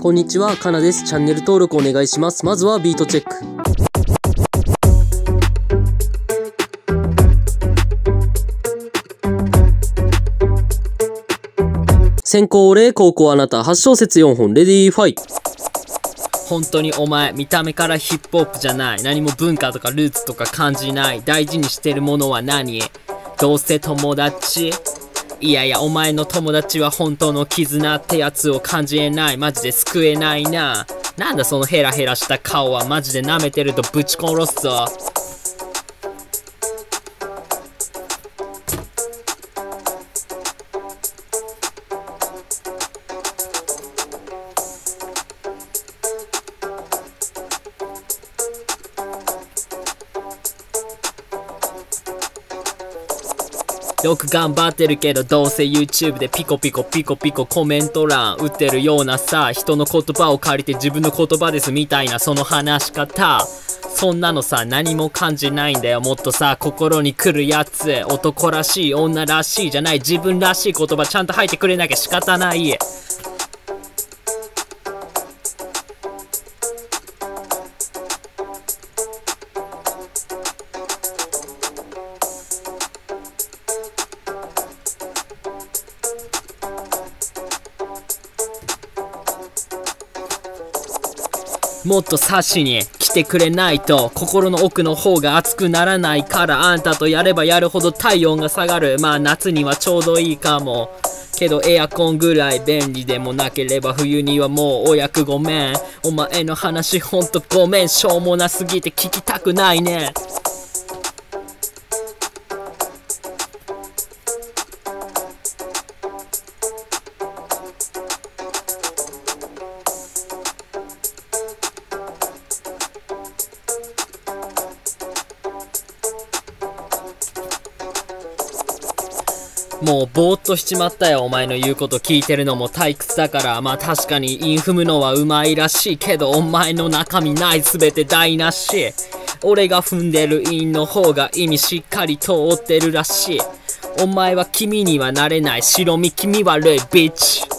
こんにちは、かなです。チャンネル登録お願いします。まずはビートチェック。先行俺、後攻あなた、8小節4本、レディーファイ。 本当にお前見た目からヒップホップじゃない。何も文化とかルーツとか感じない。大事にしてるものは何？どうせ友達？いやいやお前の友達は本当の絆ってやつを感じえない。マジで救えないな。なんだそのヘラヘラした顔は。マジで舐めてるとぶち殺すぞ。よく頑張ってるけどどうせ YouTube でピコピコピコピココメント欄打ってるようなさ、人の言葉を借りて自分の言葉ですみたいなその話し方、そんなのさ何も感じないんだよ。もっとさ心に来るやつ、男らしい女らしいじゃない、自分らしい言葉ちゃんと入ってくれなきゃ仕方ない。もっと差しに来てくれないと心の奥の方が熱くならないから、あんたとやればやるほど体温が下がる。まあ夏にはちょうどいいかもけどエアコンぐらい便利でもなければ冬にはもうお役ごめん。お前の話ほんとごめん、しょうもなすぎて聞きたくないね。もうぼーっとしちまったよ。お前の言うこと聞いてるのも退屈だから。まあ確かに韻踏むのはうまいらしいけど、お前の中身ないすべて台無し。俺が踏んでる韻の方が意味しっかり通ってるらしい。お前は君にはなれない。白身気味悪いビッチ。